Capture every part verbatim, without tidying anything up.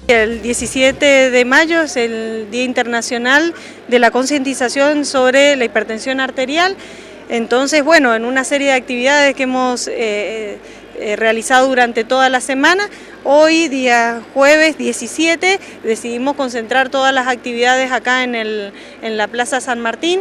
El diecisiete de mayo es el Día Internacional de la Concientización sobre la Hipertensión Arterial. Entonces, bueno, en una serie de actividades que hemos eh, eh, realizado durante toda la semana, hoy, día jueves diecisiete, decidimos concentrar todas las actividades acá en, el, en la Plaza San Martín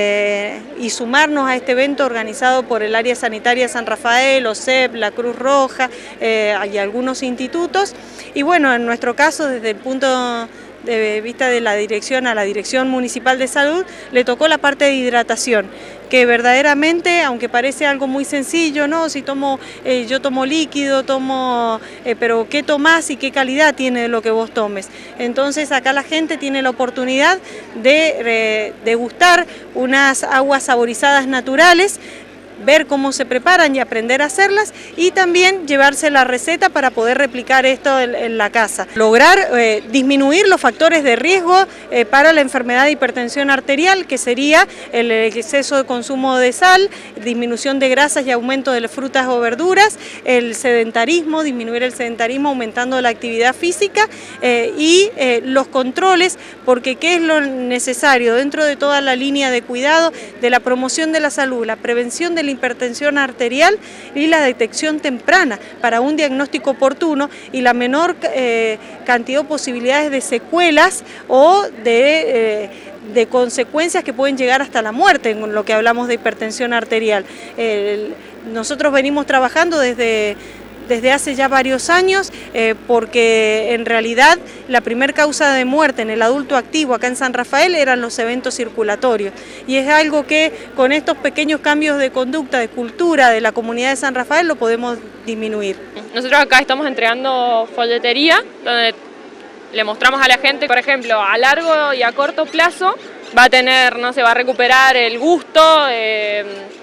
eh, y sumarnos a este evento organizado por el Área Sanitaria San Rafael, O S E P, la Cruz Roja eh, y algunos institutos. Y bueno, en nuestro caso, desde el punto de vista de la dirección a la Dirección Municipal de Salud, le tocó la parte de hidratación, que verdaderamente, aunque parece algo muy sencillo, ¿no? Si tomo, eh, yo tomo líquido, tomo, eh, pero ¿qué tomás y qué calidad tiene lo que vos tomes? Entonces acá la gente tiene la oportunidad de eh, degustar unas aguas saborizadas naturales, ver cómo se preparan y aprender a hacerlas, y también llevarse la receta para poder replicar esto en, en la casa. Lograr eh, disminuir los factores de riesgo eh, para la enfermedad de hipertensión arterial, que sería el exceso de consumo de sal, disminución de grasas y aumento de las frutas o verduras, el sedentarismo, disminuir el sedentarismo aumentando la actividad física eh, y eh, los controles, porque ¿qué es lo necesario dentro de toda la línea de cuidado de la promoción de la salud? La prevención de la hipertensión arterial y la detección temprana para un diagnóstico oportuno y la menor eh, cantidad de posibilidades de secuelas o de, eh, de consecuencias que pueden llegar hasta la muerte en lo que hablamos de hipertensión arterial. Eh, nosotros venimos trabajando desde desde hace ya varios años, eh, porque en realidad la primer causa de muerte en el adulto activo acá en San Rafael eran los eventos circulatorios, y es algo que con estos pequeños cambios de conducta, de cultura de la comunidad de San Rafael lo podemos disminuir. Nosotros acá estamos entregando folletería, donde le mostramos a la gente, por ejemplo, a largo y a corto plazo va a tener, no sé, va a recuperar el gusto, eh,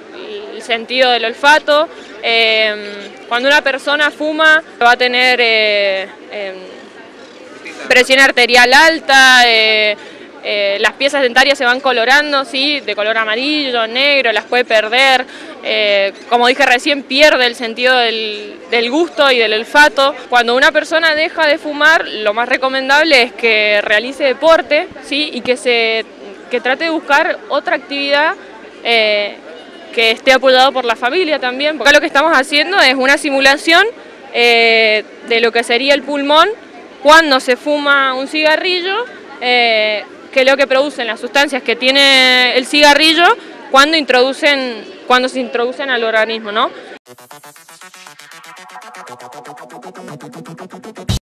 el sentido del olfato. Eh, cuando una persona fuma va a tener eh, eh, presión arterial alta, eh, eh, las piezas dentarias se van colorando, ¿sí? De color amarillo, negro, las puede perder. Eh, como dije recién, pierde el sentido del, del gusto y del olfato. Cuando una persona deja de fumar, lo más recomendable es que realice deporte, ¿sí? Y que, se, que trate de buscar otra actividad eh, que esté apoyado por la familia también. Acá lo que estamos haciendo es una simulación eh, de lo que sería el pulmón cuando se fuma un cigarrillo, eh, que es lo que producen las sustancias que tiene el cigarrillo cuando, introducen, cuando se introducen al organismo, ¿no?